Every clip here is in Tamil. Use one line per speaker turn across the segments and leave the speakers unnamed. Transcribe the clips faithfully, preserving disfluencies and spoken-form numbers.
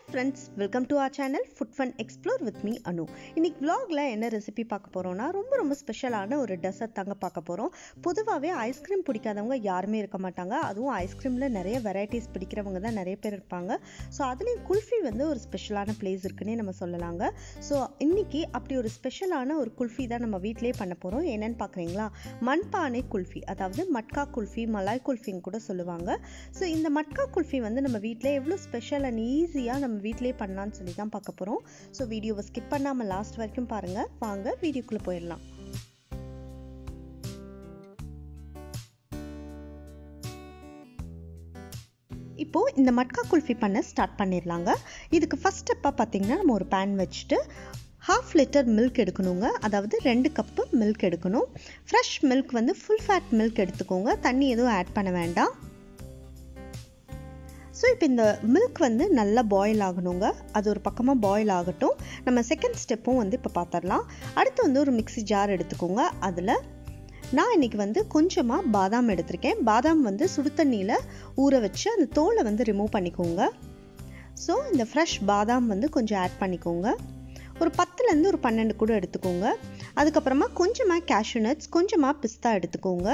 friends, welcome to our channel Food Fun Explore with me Anu. இன்னைக்கு vlogல என்ன ரெசிபி பார்க்க போறோம்னா ரொம்ப ரொம்ப ஸ்பெஷலான ஒரு டெசர்ட் தாங்க பார்க்க போறோம். பொதுவாவே ஐஸ்கிரீம் பிடிக்காதவங்க யாருமே இருக்க மாட்டாங்க. அதுவும் ஐஸ்கிரீம்ல நிறைய வெரைட்டிஸ் பிடிக்கிறவங்க தான் நிறைய பேர் இருப்பாங்க. ஸோ அதுலயும் குல்ஃபி வந்து ஒரு ஸ்பெஷலான பிளேஸ் இருக்குன்னே நம்ம சொல்லலாங்க. ஸோ இன்னைக்கு அப்படி ஒரு ஸ்பெஷலான ஒரு குல்ஃபி தான் நம்ம வீட்டிலேயே பண்ண போறோம். என்னன்னு பார்க்குறீங்களா? மண்பானை குல்ஃபி, அதாவது மட்கா குல்ஃபி, மலாய் குல்ஃபின்னு கூட சொல்லுவாங்க. ஸோ இந்த மட்கா குல்ஃபி வந்து நம்ம வீட்டிலே எவ்வளோ ஸ்பெஷல் அண்ட் ஈஸியாக நம்ம வீட்டிலே பண்ணலான்னு சொல்லி தான் பார்க்க போகிறோம். ஸோ வீடியோவை ஸ்கிப் பண்ணாமல் லாஸ்ட் வரைக்கும் பாருங்கள். வாங்க வீடியோக்குள்ளே போயிடலாம். இப்போது இந்த மட்கா குல்ஃபி பண்ண ஸ்டார்ட் பண்ணிடலாங்க. இதுக்கு ஃபஸ்ட் ஸ்டெப்பாக பார்த்தீங்கன்னா நம்ம ஒரு பேன் வச்சுட்டு ஹாஃப் லிட்டர் மில்க் எடுக்கணுங்க. அதாவது ரெண்டு கப்பு மில்க் எடுக்கணும். ஃப்ரெஷ் மில்க் வந்து ஃபுல் ஃபேட் மில்க் எடுத்துக்கோங்க. தண்ணி எதுவும் ஆட் பண்ண வேண்டாம். ஸோ இப்போ இந்த மில்க் வந்து நல்லா பாயில் ஆகணுங்க. அது ஒரு பக்கமாக பாயில் ஆகட்டும். நம்ம செகண்ட் ஸ்டெப்பும் வந்து இப்போ பார்த்துடலாம். அடுத்து வந்து ஒரு மிக்ஸி ஜார் எடுத்துக்கோங்க. அதில் நான் இன்றைக்கி வந்து கொஞ்சமாக பாதாம் எடுத்திருக்கேன். பாதாம் வந்து சுடு தண்ணியில் ஊற வச்சு அந்த தோலை வந்து ரிமூவ் பண்ணிக்கோங்க. ஸோ இந்த ஃப்ரெஷ் பாதாம் வந்து கொஞ்சம் ஆட் பண்ணிக்கோங்க. ஒரு பத்துலேருந்து ஒரு பன்னெண்டு கூட எடுத்துக்கோங்க. அதுக்கப்புறமா கொஞ்சமாக கேஷ்யூ நட்ஸ், கொஞ்சமாக பிஸ்தா எடுத்துக்கோங்க.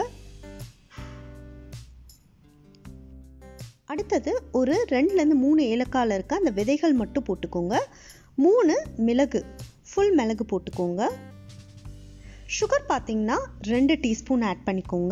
அடுத்தது ஒரு ரெண்டுலேருந்து மூணு ஏலக்காயில் இருக்க அந்த விதைகள் மட்டும் போட்டுக்கோங்க. மூணு மிளகு, ஃபுல் மிளகு போட்டுக்கோங்க. சுகர் பார்த்தீங்கன்னா ரெண்டு டீஸ்பூன் ஆட் பண்ணிக்கோங்க.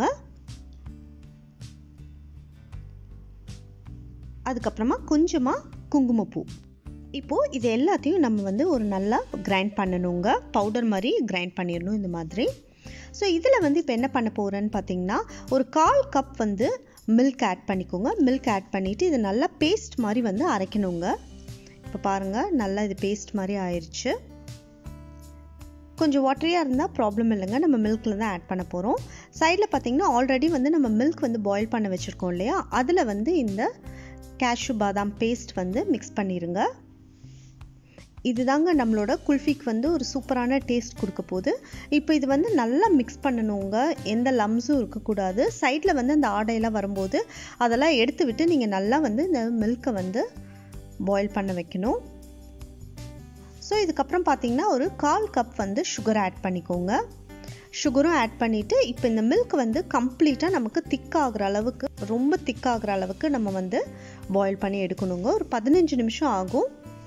அதுக்கப்புறமா கொஞ்சமாக குங்குமப்பூ. இப்போது இது எல்லாத்தையும் நம்ம வந்து ஒரு நல்லா கிரைண்ட் பண்ணணுங்க. பவுடர் மாதிரி கிரைண்ட் பண்ணிடணும் இந்த மாதிரி. ஸோ இதில் வந்து இப்போ என்ன பண்ண போகிறேன்னு பார்த்தீங்கன்னா ஒரு கால் கப் வந்து மில்க் ஆட் பண்ணிக்கோங்க. மில்க் ஆட் பண்ணிவிட்டு இது நல்லா பேஸ்ட் மாதிரி வந்து அரைக்கணுங்க. இப்போ பாருங்கள், நல்லா இது பேஸ்ட் மாதிரி ஆயிடுச்சு. கொஞ்சம் வாட்டரியாக இருந்தால் ப்ராப்ளம் இல்லைங்க. நம்ம மில்கில் தான் ஆட் பண்ண போகிறோம். சைடில் பார்த்தீங்கன்னா ஆல்ரெடி வந்து நம்ம மில்க் வந்து பாயில் பண்ண வச்சுருக்கோம் இல்லையா, அதில் வந்து இந்த கேஷ்யூ பாதாம் பேஸ்ட் வந்து மிக்ஸ் பண்ணிடுங்க. இதுதாங்க நம்மளோட குல்ஃபிக்கு வந்து ஒரு சூப்பரான டேஸ்ட் கொடுக்க போகுது. இப்போ இது வந்து நல்லா மிக்ஸ் பண்ணணுங்க. எந்த லம்ஸும் இருக்கக்கூடாது. சைடில் வந்து அந்த ஆடையெல்லாம் வரும்போது அதெல்லாம் எடுத்து விட்டு நீங்கள் நல்லா வந்து இந்த மில்கை வந்து பாயில் பண்ண வைக்கணும். ஸோ இதுக்கப்புறம் பார்த்தீங்கன்னா ஒரு கால் கப் வந்து சுகர் ஆட் பண்ணிக்கோங்க. சுகரும் ஆட் பண்ணிவிட்டு இப்போ இந்த மில்க் வந்து கம்ப்ளீட்டாக நமக்கு திக்காகிற அளவுக்கு, ரொம்ப திக்காகிற அளவுக்கு நம்ம வந்து பாயில் பண்ணி எடுக்கணுங்க. ஒரு பதினஞ்சு நிமிஷம் ஆகும்.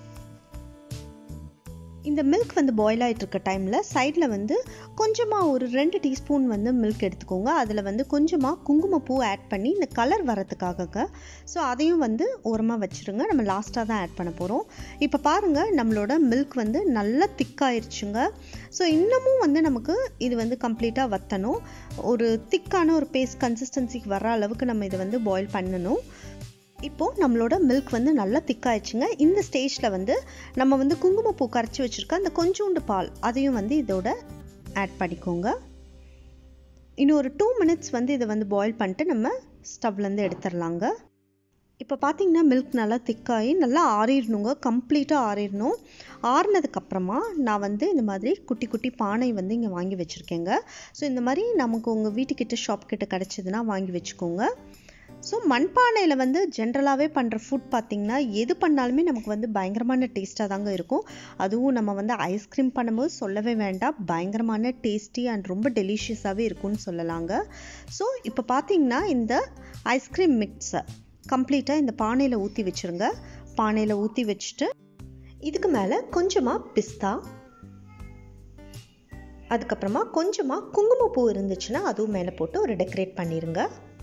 இந்த மில்க் வந்து பாயில் ஆகிட்டு இருக்க டைமில் சைடில் வந்து கொஞ்சமாக ஒரு ரெண்டு டீஸ்பூன் வந்து மில்க் எடுத்துக்கோங்க. அதில் வந்து கொஞ்சமாக குங்குமப்பூ ஆட் பண்ணி இந்த கலர் வரத்துக்காக. ஸோ அதையும் வந்து ஓரமாக வச்சுருங்க. நம்ம லாஸ்ட்டாக தான் ஆட் பண்ண போகிறோம். இப்போ பாருங்கள், நம்மளோட மில்க் வந்து நல்லா திக்காயிருச்சுங்க. ஸோ இன்னமும் வந்து நமக்கு இது வந்து கம்ப்ளீட்டாக வற்றணும். ஒரு திக்கான ஒரு பேஸ்ட் கன்சிஸ்டன்சிக்கு வர அளவுக்கு நம்ம இதை வந்து பாயில் பண்ணணும். இப்போது நம்மளோட மில்க் வந்து நல்லா திக்காயிடுச்சுங்க. இந்த ஸ்டேஜில் வந்து நம்ம வந்து குங்குமப்பூ கரைச்சி வச்சுருக்க அந்த கொஞ்சோண்டு பால் அதையும் வந்து இதோட ஆட் பண்ணிக்கோங்க. இன்னும் ஒரு டூ மினிட்ஸ் வந்து இதை வந்து பாயில் பண்ணிட்டு நம்ம ஸ்டவ்லேருந்து எடுத்துடலாங்க. இப்போ பார்த்தீங்கன்னா மில்க் நல்லா திக்காகி நல்லா ஆறிடணுங்க. கம்ப்ளீட்டாக ஆறிடணும். ஆறினதுக்கப்புறமா நான் வந்து இந்த மாதிரி குட்டி குட்டி பானை வந்து இங்கே வாங்கி வச்சுருக்கேங்க. ஸோ இந்த மாதிரி நமக்கு உங்கள் வீட்டுக்கிட்ட ஷாப் கிட்ட கிடச்சிதுன்னா வாங்கி வச்சுக்கோங்க. ஸோ மண்பானையில் வந்து ஜென்ரலாகவே பண்ணுற ஃபுட் பார்த்திங்கன்னா எது பண்ணாலுமே நமக்கு வந்து பயங்கரமான டேஸ்ட்டாக தாங்க இருக்கும். அதுவும் நம்ம வந்து ஐஸ்கிரீம் பண்ணும்போது சொல்லவே வேண்டாம், பயங்கரமான டேஸ்டி அண்ட் ரொம்ப டெலிஷியஸாகவே இருக்கும்னு சொல்லலாங்க. ஸோ இப்போ பார்த்திங்கன்னா இந்த ஐஸ்கிரீம் மிக்ஸை கம்ப்ளீட்டாக இந்த பானையில் ஊற்றி வச்சுருங்க. பானையில் ஊற்றி வச்சுட்டு இதுக்கு மேலே கொஞ்சமாக பிஸ்தா, அதுக்கப்புறமா கொஞ்சமாக குங்குமப்பூ இருந்துச்சுன்னா அதுவும் மேலே போட்டு ஒரு டெக்கரேட் பண்ணிடுங்க.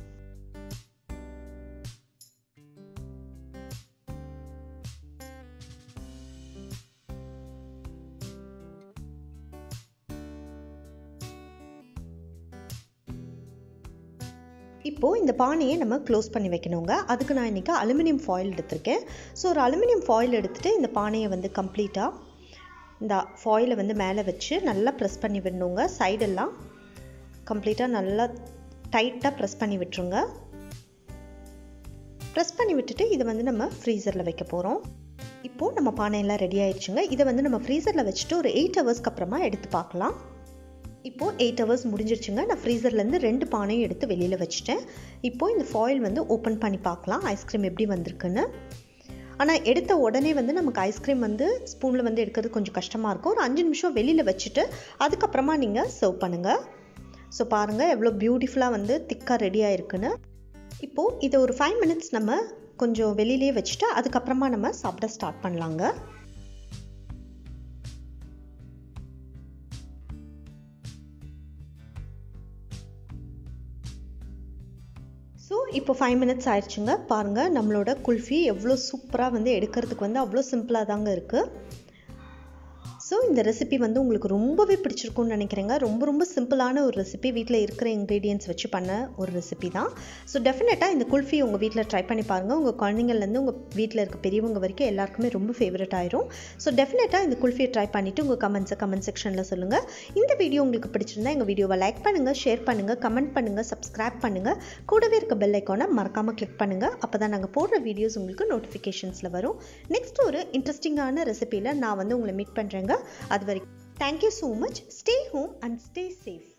இப்போது இந்த பானையை நம்ம க்ளோஸ் பண்ணி வைக்கணுங்க. அதுக்கு நான் இன்றைக்கி அலுமினியம் ஃபாயில் எடுத்திருக்கேன். ஸோ ஒரு அலுமினியம் ஃபாயில் எடுத்துகிட்டு இந்த பானையை வந்து கம்ப்ளீட்டாக இந்த ஃபாயிலை வந்து மேலே வச்சு நல்லா ப்ரெஸ் பண்ணி விடணுங்க. சைடெல்லாம் கம்ப்ளீட்டாக நல்லா டைட்டாக ப்ரெஸ் பண்ணி விட்டுருங்க. ப்ரெஸ் பண்ணி விட்டுட்டு இதை வந்து நம்ம ஃப்ரீசரில் வைக்க போகிறோம். இப்போது நம்ம பானையெல்லாம் ரெடி ஆயிடுச்சுங்க. இதை வந்து நம்ம ஃப்ரீசரில் வச்சுட்டு ஒரு எயிட் ஹவர்ஸ்க்கு அப்புறமா எடுத்து பார்க்கலாம். இப்போது எயிட் ஹவர்ஸ் முடிஞ்சிருச்சுங்க. நான் ஃப்ரீசர்லேருந்து ரெண்டு பானையும் எடுத்து வெளியில் வச்சுட்டேன். இப்போது இந்த ஃபாயில் வந்து ஓப்பன் பண்ணி பார்க்கலாம் ஐஸ்கிரீம் எப்படி வந்திருக்குன்னு. ஆனால் எடுத்த உடனே வந்து நமக்கு ஐஸ்கிரீம் வந்து ஸ்பூனில் வந்து எடுக்கிறது கொஞ்சம் கஷ்டமாக இருக்கும். ஒரு அஞ்சு நிமிஷம் வெளியில் வச்சுட்டு அதுக்கப்புறமா நீங்கள் சர்வ் பண்ணுங்கள். ஸோ பாருங்கள் எவ்வளோ பியூட்டிஃபுல்லாக வந்து திக்காக ரெடியாக இருக்குன்னு. இப்போது இதை ஒரு ஃபைவ் மினிட்ஸ் நம்ம கொஞ்சம் வெளியிலே வச்சுட்டு அதுக்கப்புறமா நம்ம சாப்பிட ஸ்டார்ட் பண்ணலாங்க. ஸோ இப்போ ஃபைவ் மினிட்ஸ் ஆயிடுச்சுங்க. பாருங்கள் நம்மளோட குல்ஃபி எவ்வளோ சூப்பராக வந்து எடுக்கிறதுக்கு வந்து அவ்வளோ சிம்பிளாக தாங்க இருக்குது. ஸோ இந்த ரெசிபி வந்து உங்களுக்கு ரொம்பவே பிடிச்சிருக்கும்னு நினைக்கிறேங்க. ரொம்ப ரொம்ப சிம்பிளான ஒரு ரெசிபி, வீட்டில் இருக்கிற இன்க்ரீடியன்ட்ஸ் வச்சு பண்ண ஒரு ரெசிபி தான். ஸோ டெஃபினட்டாக இந்த குல்ஃபி உங்கள் வீட்டில் ட்ரை பண்ணி பாருங்கள். உங்கள் குழந்தைங்கள்லேருந்து உங்கள் வீட்டில் இருக்க பெரியவங்க வரைக்கும் எல்லாருக்குமே ரொம்ப ஃபேவரட் ஆயிரும். ஸோ டெஃபினட்டாக இந்த குல்ஃபியை ட்ரை பண்ணிவிட்டு உங்கள் கமெண்ட்ஸை கமெண்ட் செக்ஷனில் சொல்லுங்கள். இந்த வீடியோ உங்களுக்கு பிடிச்சிருந்தா எங்கள் வீடியோவை லைக் பண்ணுங்கள், ஷேர் பண்ணுங்கள், கமெண்ட் பண்ணுங்கள், சப்ஸ்கிரைப் பண்ணுங்கள். கூடவே இருக்க பெல் ஐக்கானை மறக்காமல் கிளிக் பண்ணுங்கள். அப்போ தான் நாங்கள் போடுற வீடியோஸ் உங்களுக்கு நோட்டிஃபிகேஷன்ஸில் வரும். நெக்ஸ்ட் ஒரு இன்ட்ரெஸ்டிங்கான ரெசிபியில் நான் வந்து உங்களை மீட் பண்ணுறேங்க. அது வரைக்கும் thank you so much. Stay home and stay safe.